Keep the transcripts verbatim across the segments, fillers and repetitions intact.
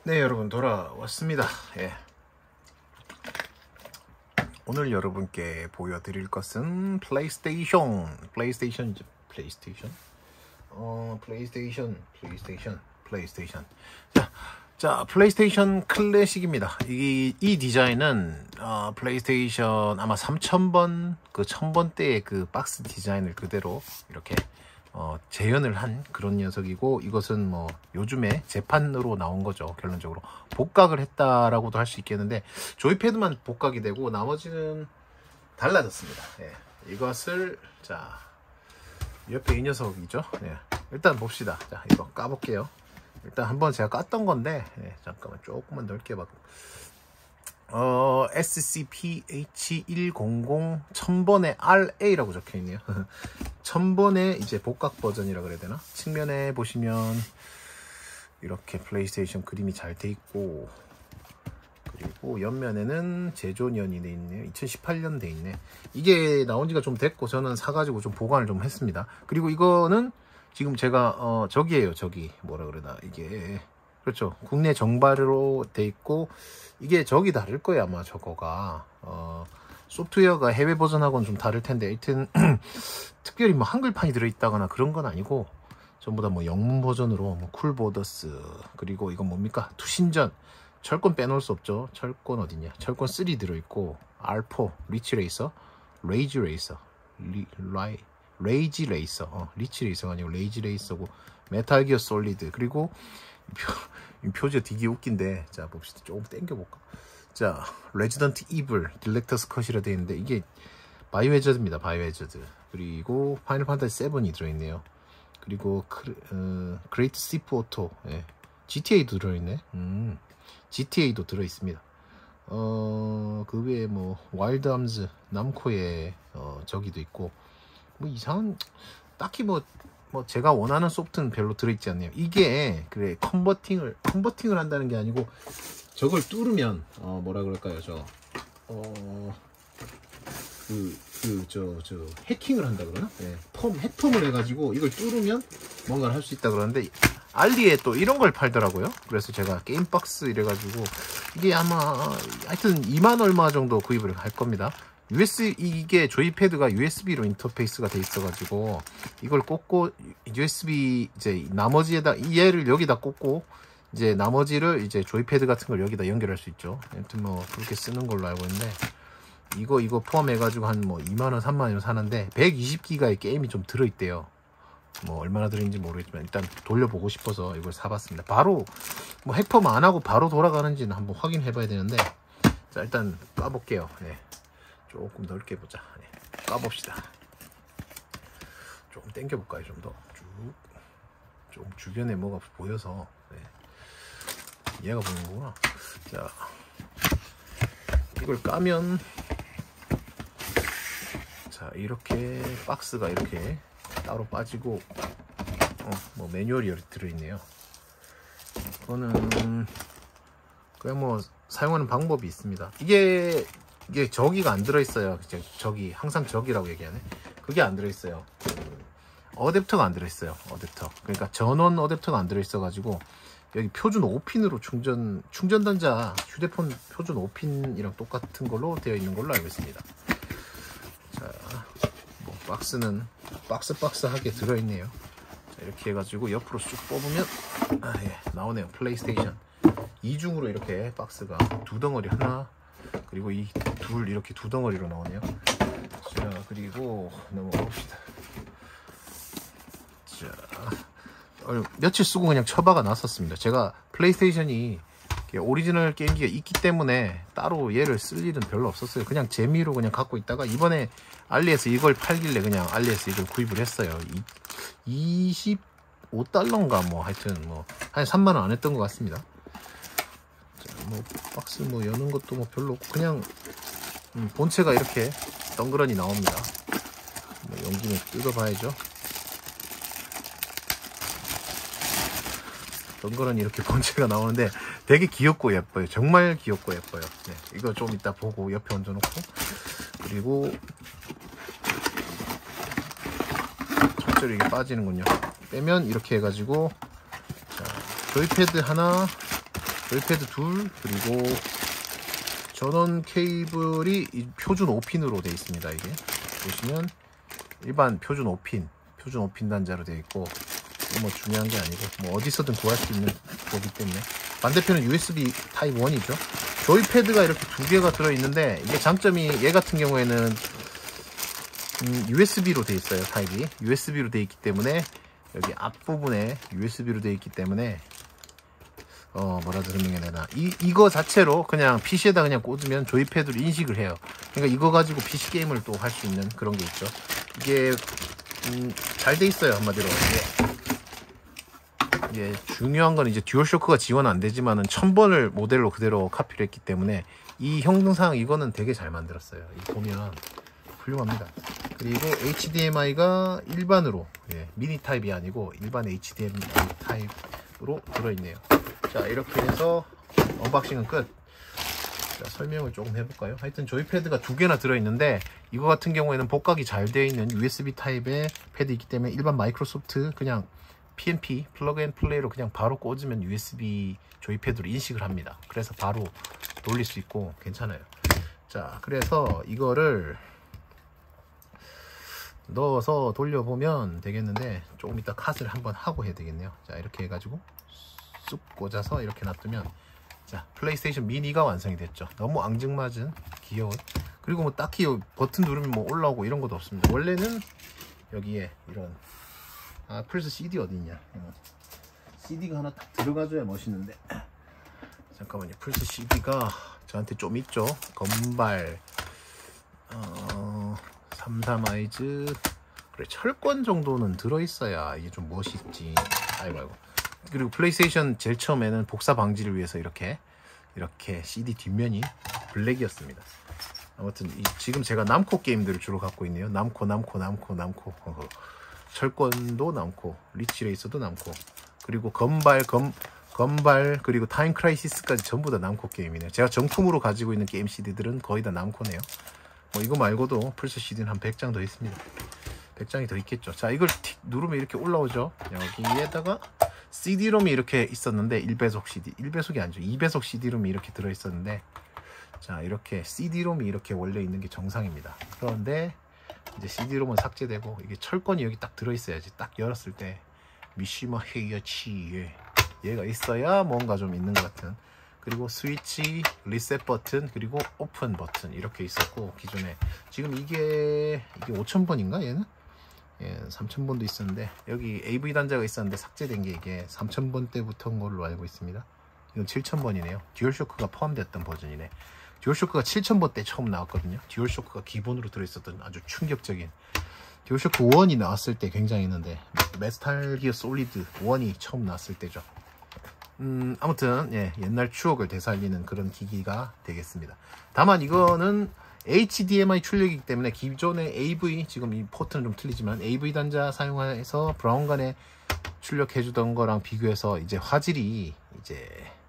네, 여러분 돌아왔습니다. 예. 오늘 여러분께 보여드릴 것은 플레이스테이션, 플레이스테이션이죠. 플레이스테이션, 어, 플레이스테이션, 플레이스테이션, 플레이스테이션. 자, 자, 플레이스테이션 클래식입니다. 이, 이 디자인은 어, 플레이스테이션 아마 삼천 번, 그 천 번대의 그 박스 디자인을 그대로 이렇게 어, 재현을 한 그런 녀석이고, 이것은 뭐 요즘에 재판으로 나온 거죠. 결론적으로 복각을 했다라고도 할 수 있겠는데, 조이패드만 복각이 되고 나머지는 달라졌습니다. 예. 이것을 자 옆에 이 녀석이죠. 예. 일단 봅시다. 자, 이거 까볼게요. 일단 한번 제가 깠던 건데, 예. 잠깐만 조금만 넓게 봐. 어, 에스씨피에이치 백백 천 번의 알에이라고 적혀 있네요. 천 번의 이제 복각 버전이라 그래야 되나? 측면에 보시면 이렇게 플레이스테이션 그림이 잘 돼 있고, 그리고 옆면에는 제조년이 돼 있네요. 이천십팔 년 돼 있네. 이게 나온 지가 좀 됐고 저는 사가지고 좀 보관을 좀 했습니다. 그리고 이거는 지금 제가 어 저기에요. 저기 뭐라 그러나 이게, 그렇죠, 국내 정발로 돼 있고, 이게 저기 다를 거예요 아마. 저거가 어 소프트웨어가 해외 버전하고는 좀 다를 텐데, 하여튼 특별히 뭐 한글판이 들어있다거나 그런 건 아니고 전부 다 뭐 영문 버전으로 뭐 쿨보더스, 그리고 이건 뭡니까, 투신전, 철권 빼놓을 수 없죠. 철권 어딨냐, 철권 삼 들어있고, 알 포 리치 레이서, 레이지 레이서, 리, 라이, 레이지 레이서, 어, 리치 레이서가 아니고 레이지 레이서고, 메탈 기어 솔리드, 그리고 표, 표지가 되게 웃긴데, 자 봅시다. 조금 땡겨볼까. 자, 레지던트 이블 딜렉터스 컷이라 되어 있는데, 이게 바이오해저드입니다. 바이오해저드. 그리고 파이널 판타지 칠이 들어있네요. 그리고 크, 어, 그레이트 스티프 오토, 예. 지티에이도 들어있네. 음, 지티에이도 들어있습니다. 어, 그 외에 뭐 와일드 암즈 남코의 어, 저기도 있고, 뭐 이상한, 딱히 뭐 뭐 제가 원하는 소프트는 별로 들어있지 않네요. 이게 그래 컨버팅을 컨버팅을 한다는 게 아니고, 저걸 뚫으면 어 뭐라 그럴까요, 저 어 그 그 저 저 해킹을 한다 그러나? 네. 펌 해펌을 해가지고 이걸 뚫으면 뭔가를 할 수 있다 그러는데, 알리에 또 이런 걸 팔더라고요. 그래서 제가 게임박스 이래가지고, 이게 아마 하여튼 이만 얼마 정도 구입을 할 겁니다. 유에스비, 이게 조이패드가 유에스비로 인터페이스가 돼 있어가지고, 이걸 꽂고 유에스비 이제 나머지에다, 얘를 여기다 꽂고 이제 나머지를 이제 조이패드 같은 걸 여기다 연결할 수 있죠. 아무튼 뭐 그렇게 쓰는 걸로 알고 있는데, 이거 이거 포함해가지고 한 뭐 이만 원 삼만 원 사는데 백이십 기가의 게임이 좀 들어있대요. 뭐 얼마나 들어있는지 모르겠지만 일단 돌려보고 싶어서 이걸 사봤습니다. 바로 뭐 핵펌 안 하고 바로 돌아가는지는 한번 확인해 봐야 되는데, 자 일단 까볼게요. 네. 조금 넓게 보자. 네. 까봅시다. 조금 당겨볼까요? 좀 더 쭉. 좀 주변에 뭐가 보여서. 네. 얘가 보는 거구나. 자, 이걸 까면, 자 이렇게 박스가 이렇게 따로 빠지고, 어, 뭐 매뉴얼이 들어있네요. 그거는 그냥 뭐 사용하는 방법이 있습니다. 이게 이게 저기가 안 들어있어요. 저기 항상 저기라고 얘기하네. 그게 안 들어있어요. 그 어댑터가 안 들어있어요. 어댑터. 그러니까 전원 어댑터가 안 들어있어가지고, 여기 표준 오 핀으로 충전 충전 단자, 휴대폰 표준 오 핀이랑 똑같은 걸로 되어 있는 걸로 알고 있습니다. 자, 뭐 박스는 박스 박스하게 들어있네요. 자, 이렇게 해가지고 옆으로 쭉 뽑으면, 아, 예, 나오네요. 플레이스테이션 이중으로 이렇게 박스가 두 덩어리, 하나, 그리고 이 둘, 이렇게 두 덩어리로 나오네요. 자, 그리고 넘어가 봅시다. 자, 어, 며칠 쓰고 그냥 처박아 놨었습니다. 제가 플레이스테이션이 오리지널 게임기가 있기 때문에 따로 얘를 쓸 일은 별로 없었어요. 그냥 재미로 그냥 갖고 있다가, 이번에 알리에서 이걸 팔길래 그냥 알리에서 이걸 구입을 했어요. 이, 이십오 달러인가 뭐 하여튼 뭐 한 삼만 원 안 했던 것 같습니다. 자, 뭐 박스 뭐 여는 것도 뭐 별로 없고, 그냥 음, 본체가 이렇게 덩그러니 나옵니다. 뭐 용기는 뜯어봐야죠. 덩그러니 이렇게 본체가 나오는데 되게 귀엽고 예뻐요. 정말 귀엽고 예뻐요. 네, 이거 좀 이따 보고 옆에 얹어놓고, 그리고 절절히 이게 빠지는군요. 빼면 이렇게 해가지고, 자, 조이패드 하나, 조이패드 둘, 그리고 전원 케이블이 표준 오 핀으로 되어 있습니다. 이게 보시면 일반 표준 오 핀, 표준 오 핀 단자로 되어 있고, 뭐 중요한 게 아니고 뭐 어디서든 구할 수 있는 거기 때문에. 반대편은 유에스비 타입 원이죠. 조이패드가 이렇게 두 개가 들어있는데, 이게 장점이 얘 같은 경우에는 음, 유에스비로 되어 있어요. 타입이 유에스비로 되어 있기 때문에, 여기 앞부분에 유에스비로 되어 있기 때문에 어 뭐라 설명해야 되나, 이, 이거 자체로 그냥 피시에다 그냥 꽂으면 조이패드로 인식을 해요. 그러니까 이거 가지고 피시 게임을 또 할 수 있는 그런 게 있죠. 이게 음, 잘 돼 있어요. 한마디로. 이게, 이게 중요한 건 이제 듀얼쇼크가 지원 안 되지만은 천 번을 모델로 그대로 카피를 했기 때문에 이 형상상 이거는 되게 잘 만들었어요. 이 보면 훌륭합니다. 그리고 에이치디엠아이가 일반으로, 예, 미니 타입이 아니고 일반 에이치디엠아이 타입으로 들어있네요. 자, 이렇게 해서 언박싱은 끝. 자, 설명을 조금 해볼까요? 하여튼 조이패드가 두 개나 들어있는데, 이거 같은 경우에는 복각이 잘 되어 있는 유에스비 타입의 패드이기 때문에 일반 마이크로소프트 그냥 피엔피 플러그 앤 플레이로 그냥 바로 꽂으면 유에스비 조이패드로 인식을 합니다. 그래서 바로 돌릴 수 있고 괜찮아요. 자, 그래서 이거를 넣어서 돌려보면 되겠는데, 조금 이따 컷을 한번 하고 해야 되겠네요. 자, 이렇게 해가지고 쑥 꽂아서 이렇게 놔두면, 자, 플레이스테이션 미니가 완성이 됐죠. 너무 앙증맞은 귀여운. 그리고 뭐 딱히 버튼 누르면 뭐 올라오고 이런 것도 없습니다. 원래는 여기에 이런, 아, 플스 씨디 어디 있냐. 어. 씨디가 하나 딱 들어가줘야 멋있는데, 잠깐만요. 플스 씨디가 저한테 좀 있죠. 건발, 어, 삼삼 아이즈, 그래, 철권 정도는 들어있어야 이게 좀 멋있지. 아이고 아이고. 그리고 플레이스테이션 제일 처음에는 복사 방지를 위해서 이렇게 이렇게 씨디 뒷면이 블랙이었습니다. 아무튼 이, 지금 제가 남코 게임들을 주로 갖고 있네요. 남코 남코 남코 남코 어허. 철권도 남코, 리치레이서도 남코, 그리고 건발 검 건발 그리고 타임 크라이시스까지 전부 다 남코 게임이네요. 제가 정품으로 가지고 있는 게임 씨디들은 거의 다 남코네요. 뭐 이거 말고도 플스 씨디는 한 백 장 더 있습니다. 백 장이 더 있겠죠. 자, 이걸 틱 누르면 이렇게 올라오죠. 여기에다가 씨디롬이 이렇게 있었는데, 일 배속 씨디, 일 배속이 아니죠, 이 배속 씨디롬이 이렇게 들어있었는데, 자, 이렇게 씨디롬이 이렇게 원래 있는 게 정상입니다. 그런데 이제 씨디롬은 삭제되고, 이게 철권이 여기 딱 들어있어야지. 딱 열었을 때 미시마 헤이어치, 얘가 있어야 뭔가 좀 있는 것 같은. 그리고 스위치, 리셋 버튼, 그리고 오픈 버튼 이렇게 있었고, 기존에 지금 이게 이게 오천 번인가 얘는? 예, 삼천 번도 있었는데, 여기 에이브이 단자가 있었는데 삭제된 게 이게 삼천 번 때부터인 걸로 알고 있습니다. 이건 칠천 번이네요. 듀얼쇼크가 포함됐던 버전이네. 듀얼쇼크가 칠천 번 때 처음 나왔거든요. 듀얼쇼크가 기본으로 들어있었던 아주 충격적인 듀얼쇼크 일이 나왔을 때 굉장했는데, 메탈 기어 솔리드 일이 처음 나왔을 때죠. 음, 아무튼 예, 옛날 추억을 되살리는 그런 기기가 되겠습니다. 다만 이거는 에이치디엠아이 출력이기 때문에 기존의 에이브이, 지금 이 포트는 좀 틀리지만 에이브이 단자 사용해서 브라운관에 출력해주던 거랑 비교해서 이제 화질이, 이제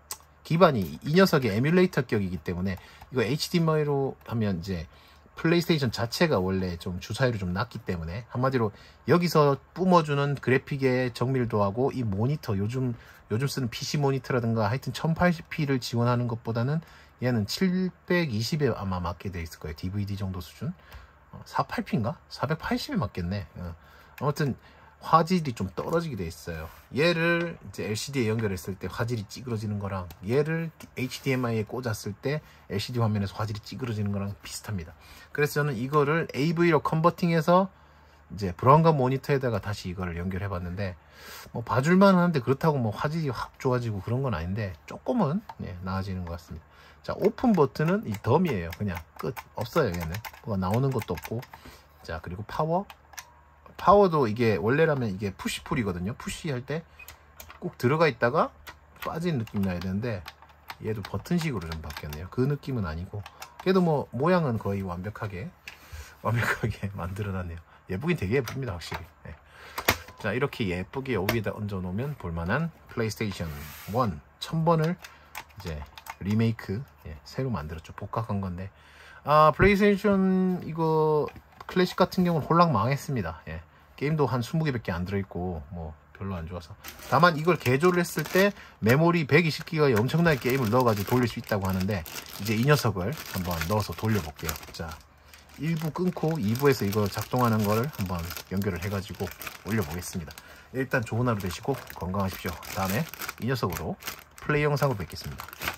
기반이 이 녀석의 에뮬레이터 격이기 때문에, 이거 에이치디엠아이로 하면 이제 플레이스테이션 자체가 원래 좀 주사율이 좀 낮기 때문에, 한마디로 여기서 뿜어주는 그래픽의 정밀도하고 이 모니터, 요즘 요즘 쓰는 피시 모니터라든가 하여튼 천팔십 피를 지원하는 것보다는 얘는 칠백이십에 아마 맞게 돼 있을 거예요. 디브이디 정도 수준. 어, 사백팔 피인가? 사백팔십에 맞겠네. 어. 아무튼 화질이 좀 떨어지게 돼 있어요. 얘를 이제 엘시디에 연결했을 때 화질이 찌그러지는 거랑, 얘를 에이치디엠아이에 꽂았을 때 엘시디 화면에서 화질이 찌그러지는 거랑 비슷합니다. 그래서 저는 이거를 에이브이로 컨버팅해서 이제 브라운관 모니터에다가 다시 이거를 연결해 봤는데, 뭐 봐줄만 하는데 그렇다고 뭐 화질이 확 좋아지고 그런 건 아닌데, 조금은 예, 나아지는 것 같습니다. 자, 오픈 버튼은 이 덤이에요. 그냥 끝. 없어요. 얘는 뭐가 나오는 것도 없고. 자, 그리고 파워, 파워도 이게 원래라면 이게 푸시풀이거든요. 푸시할 때 꼭 들어가 있다가 빠지는 느낌 나야 되는데, 얘도 버튼식으로 좀 바뀌었네요. 그 느낌은 아니고, 걔도 뭐 모양은 거의 완벽하게 완벽하게 만들어놨네요. 예쁘긴 되게 예쁩니다, 확실히. 네. 자, 이렇게 예쁘게 여기에다 얹어 놓으면 볼만한 플레이스테이션 일 천 번을 이제 리메이크, 예, 새로 만들었죠. 복각한 건데, 아, 플레이스테이션 이거 클래식 같은 경우는 홀랑 망했습니다. 예. 게임도 한 이십 개밖에 안 들어있고, 뭐 별로 안 좋아서. 다만 이걸 개조를 했을 때 메모리 백이십 기가바이트 엄청나게 게임을 넣어가지고 돌릴 수 있다고 하는데, 이제 이 녀석을 한번 넣어서 돌려볼게요. 자, 일 부 끊고 이 부에서 이거 작동하는 거를 한번 연결을 해가지고 올려보겠습니다. 일단 좋은 하루 되시고 건강하십시오. 다음에 이 녀석으로 플레이 영상으로 뵙겠습니다.